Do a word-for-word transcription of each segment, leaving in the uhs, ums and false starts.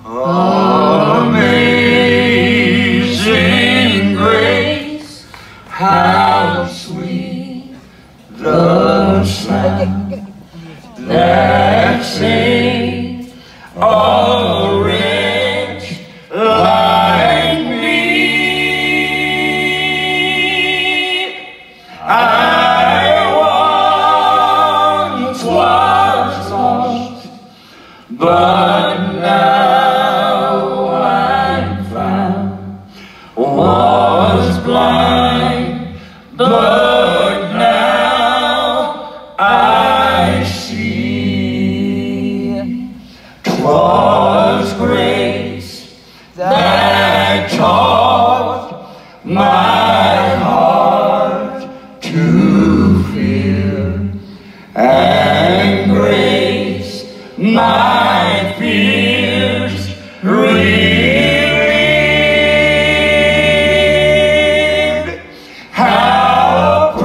Amazing grace, how sweet the sound that saved a wretch like me. I once was lost, but now I'm found. Was blind, but now I see. 'Twas grace that taught my heart to fear, and grace my fears relieved. How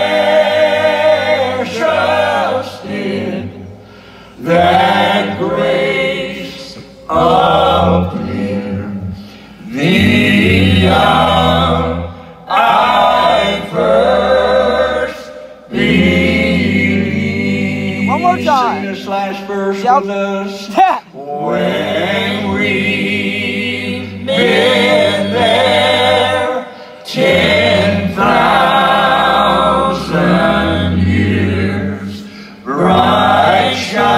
precious did that grace appear the hour I first believed. One more time. Sing this last verse Yep. with us. Yeah. When we've been there ten thousand years, bright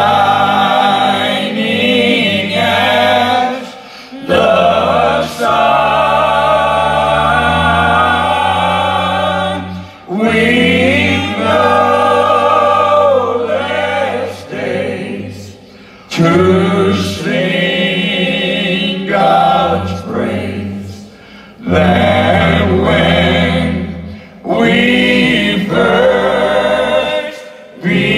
shining as the sun, we've no less days to sing God's praise than when we first began.